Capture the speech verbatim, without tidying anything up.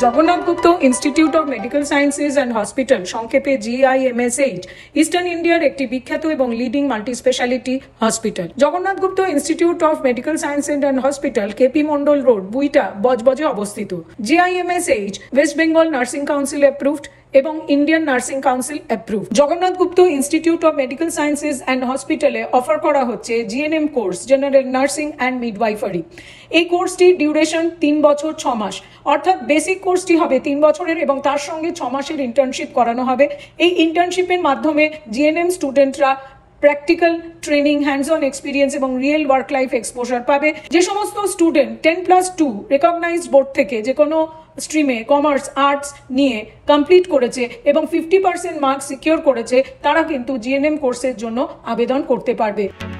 Jagannath Gupta Institute of Medical Sciences and Hospital সংক্ষেপে G I M S H Eastern ইন্ডিয়ার একটি বিখ্যাত এবং leading multi speciality hospital. Jagannath Gupta Institute of Medical Sciences and Hospital KP Mondal road Buita বজবজে অবস্থিত। G I M S H West Bengal nursing council approved এবং Indian nursing council approve. Jagannath Gupta Institute of Medical Sciences and হসপিটালে offer করা হচ্ছে GNM course, general nursing and midwifery. এই কোর্সটির duration তিন বছর ছ মাস, অর্থাৎ বেসিক কোর্সটি হবে তিন বছরের এবং তার সঙ্গে ছ মাসের ইন্টার্নশিপ করানো হবে। এই ইন্টার্নশিপের মাধ্যমে জিএনএম স্টুডেন্টরা practical training, hands on experience এবং রিয়েল ওয়ার্ক লাইফ এক্সপোজার পাবে। যে সমস্ত student ten plus two recognised board থেকে যে কোনো স্ট্রিমে কমার্স, আর্টস নিয়ে কমপ্লিট করেছে এবং ফিফটি পার্সেন্ট মার্কস সিকিউর করেছে, তারা কিন্তু জিএনএম কোর্সের জন্য আবেদন করতে পারবে।